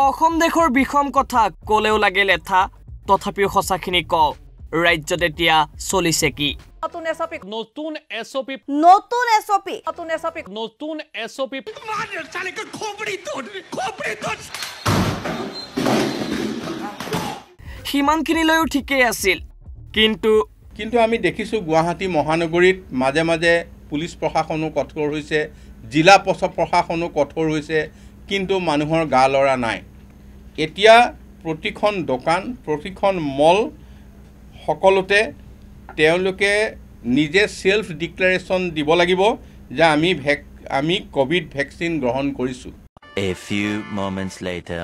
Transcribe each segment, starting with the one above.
অসম দেশৰ বিষম কথা কলেও লাগে লেথা তথাপিও সঁচাখিনি কওঁ ৰাজ্যত এতিয়া চলিছে কি নতুন এসপি সিমানখিনিলৈও ঠিকেই আছিল কিন্তু আমি দেখিছোঁ গুৱাহাটী মহানগৰীত মাজে মাজে পুলিচ প্ৰশাসনো কঠোৰ হৈছে জিলা প্ৰশাসনো কঠোৰ হৈছে কিন্তু মানুহৰ গা লৰা নাই এতিয়া প্ৰতিখন দোকান প্ৰতিখন মল সকলোতে তেওঁলোকে নিজে সেলফ ডিক্লাৰেশ্যন দিব লাগিব যে আমি কোভিড ভ্যাকচিন গ্ৰহণ কৰিছো A few moments later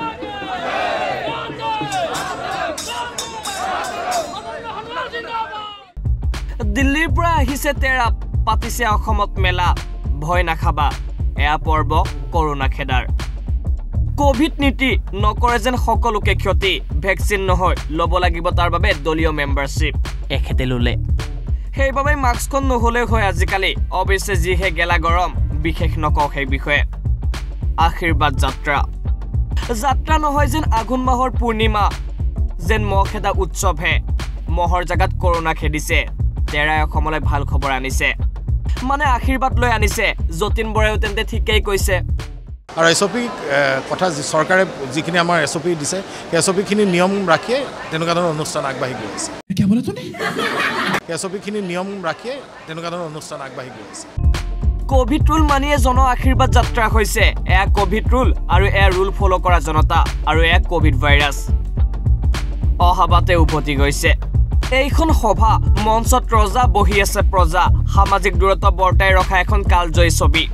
দিল্লীৰ পৰা আহিছে তেৰা পাতিছে অসমত মেলা ভয় নাখাবা এয়া পৰ্ব কৰোনা খেদাৰ কোভিড নীতি নকৰে যেন সকলোকে ক্ষতি ভ্যাকচিন নহয় লব লাগিব তাৰ বাবে দলীয় মেম্বাৰশ্বিপ এখেতে ললে সেইবাবে মাস্কখন নহলে হয় আজিকালি অৱশ্যে যিহে গেলা গৰম বিশেষ নকওঁ সেই বিষয়ে আশীৰ্বাদ যাত্ৰা নহয় যেন আঘোণ মাহৰ পূৰ্ণিমা যেন মহ খেদা উৎসৱহে মহৰ জাগাত কৰোনা খেদিছে তেৰাই অসমলৈ ভাল খবৰ আনিছে মানে আশীৰ্বাদ লৈ আনিছে যতীন বৰাও তেন্তে ঠিকেই কৈছে আৰু এসপি কথা সৰকাৰে যিখিনি আমাৰ এসপি দিছে সেই এসপিখিনি নিয়ম ৰাখিয়ে তেনেকুৱা ধৰণৰ অনুষ্ঠান আগবাঢ়ি গৈ আছে কি বলে তুমি এসপিখিনি নিয়ম ৰাখিয়ে তেনেকুৱা ধৰণৰ অনুষ্ঠান আগবাঢ়ি গৈ আছে কোভিড ৰুল মানিয়ে জন আশীৰ্বাদ যাত্ৰা হৈছে এয়া কোভিড ৰুল আৰু এয়া ৰুল ফলো কৰা জনতা আৰু এয়া কোভিড ভাইৰাছ অহাবাতে উভতি গৈছে এইখন সভা মঞ্চত ৰজা বহি আছে প্ৰজা সামাজিক দূৰত্ব বৰ্তাই ৰখা এখন কালজয়ী ছবি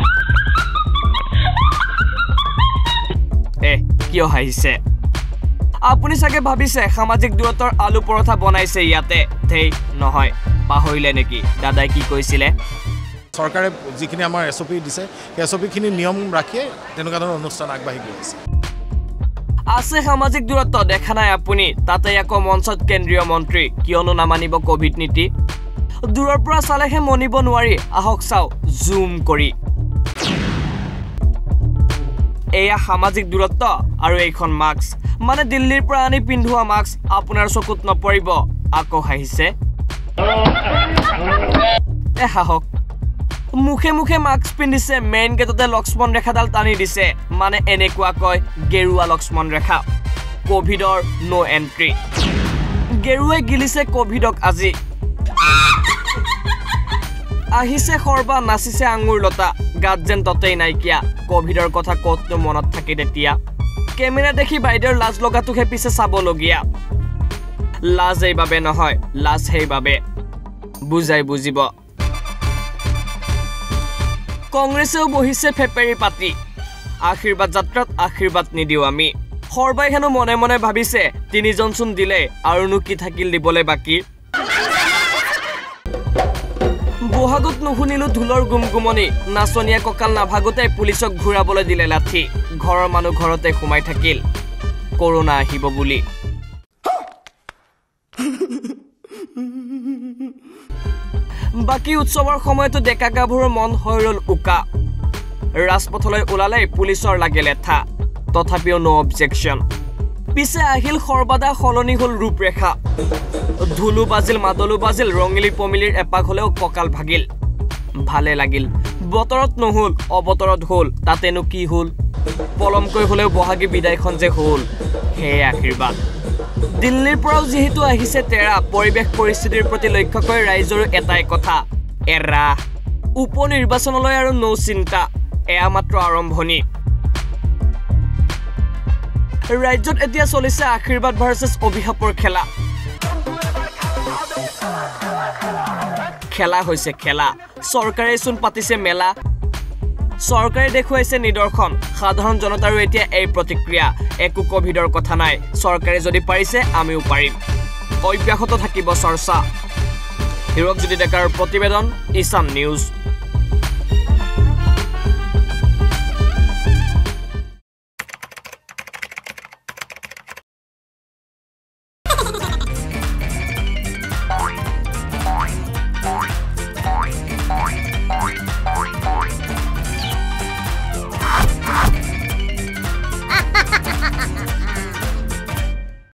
কিয় হাঁহিছে আপুনি চাগে ভাবিছে সামাজিক দূৰত্বৰ আলু পৰঠা বনাইছে ইয়াতে থেই নহয় পাহৰিলে নেকি দাদাই কি কৈছিলে সৰকাৰে যিখিনি আমাৰ এসপি দিছে সেই এসপিখিনি নিয়ম ৰাখিয়ে তেনেকুৱা ধৰণৰ অনুষ্ঠান আগবাঢ়ি গৈ আছে আছে সামাজিক দূৰত্ব দেখা নাই আপুনি তাতে আকৌ মঞ্চত কেন্দ্ৰীয় মন্ত্ৰী কিয়নো নামানিব কোভিড নীতি দূৰৰ পৰা চালেহে মনিব নোৱাৰি আহক চাও জুম কৰি এয়া সামাজিক দূৰত্ব আৰু এইখন মাস্ক মানে দিল্লীৰ পৰা আনি পিন্ধোৱা মাস্ক আপোনাৰ চকুত নপৰিব আকৌ হাঁহিছে হাহক মুখে মুখে মাস্ক পিন্ধিছে মেইন গেটতে লক্ষ্মণ ৰেখাডাল টানি দিছে মানে এনেকুৱা কয় গেৰুৱা লক্ষ্মণ ৰেখা কোভিডৰ নো এন্ট্ৰি গেৰুৱে গিলিছে কোভিডক আজি আহিছে খৰবা নাচিছে আঙুৰ লতা গাত যেন ততেই নাইকিয়া কোভিডৰ কথা কতনো মনত থাকে তেতিয়া কেমেৰা দেখি বাইদেউৰ লাজ লগাটোহে পিছে চাবলগীয়া লাজ এইবাবে নহয় লাজ সেইবাবে বুজাই বুজিব কংগ্ৰেছেও বহিছে ফেপেৰি পাতি আশীৰ্বাদ যাত্ৰাত আশীৰ্বাদ নিদিও আমি খৰবাই হেনো মনে মনে ভাবিছে তিনিজন চোন দিলে আৰুনো কি থাকিল দিবলৈ বাকি বহাগত নুশুনিলো ঢোলৰ গুমগুমনি নাচনীয়া কঁকাল নাভাগোতে পুলিচক ঘূৰাবলৈ দিলে লাঠি ঘৰৰ মানুহ ঘৰতে সোমাই থাকিল কৰোনা আহিব বুলি বাকি উৎসৱৰ সময়তো ডেকা গাভৰুৰ মন হৈ ৰল উকা ৰাজপথলৈ ওলালে পুলিচৰ লাগে লেঠা তথাপিও নো অবজেকশ্যন পিছে আহিল সৰ্বদা সলনি হল ৰূপৰেখা ধুলু বাজিল মাদলু বাজিল ৰঙিলি পমিলিৰ এপাক হলেও কঁকাল ভাগিল ভালে লাগিল বতৰত নহল অবতৰত হল তাতেনো কি হল পলমকৈ হলেও বহাগী বিদায়খন যে হল হে আশীৰ্বাদ দিল্লীৰ পৰাও যেহেতু আহিছে তেৰা পৰিৱেশ পৰিস্থিতিৰ প্ৰতি লক্ষ্য কৰি ৰাইজৰো এটাই কথা এৰা উপনিৰ্বাচনলৈ আৰু নৌ চিন্তা এয়া মাত্ৰ আৰম্ভণি ৰাজ্যত এতিয়া চলিছে আশীৰ্বাদ ভাৰ্চেছ অভিশাপৰ খেলা হৈছে খেলা চৰকাৰে চোন পাতিছে মেলা চৰকাৰে দেখুৱাইছে নিদৰ্শন সাধাৰণ জনতাৰো এতিয়া এই প্ৰতিক্ৰিয়া একো কোভিডৰ কথা নাই চৰকাৰে যদি পাৰিছে আমিও পাৰিম অব্যাহত থাকিব চৰ্চা হিৰক জ্যোতি ডেকাৰ প্ৰতিবেদন ইছান নিউজ